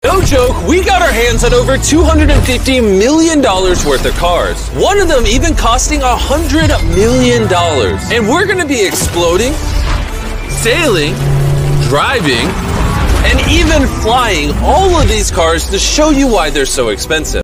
No joke, we got our hands on over $250 million worth of cars. One of them even costing $100 million. And we're gonna be exploding, sailing, driving, and even flying all of these cars to show you why they're so expensive.